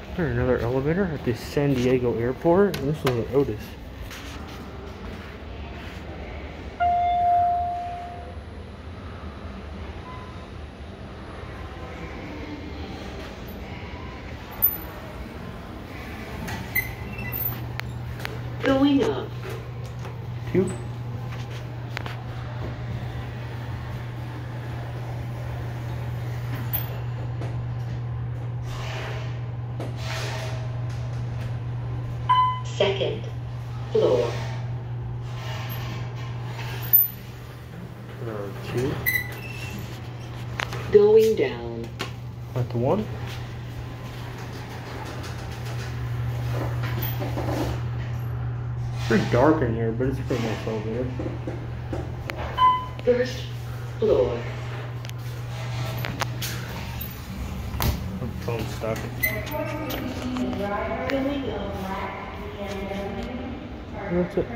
There's another elevator at the San Diego airport. This is an Otis. Going up. 2. Second floor. 2. Going down. At the 1. Pretty dark in here, but it's a pretty nice elevator. First floor. My phone's stuck. Going up. That's it.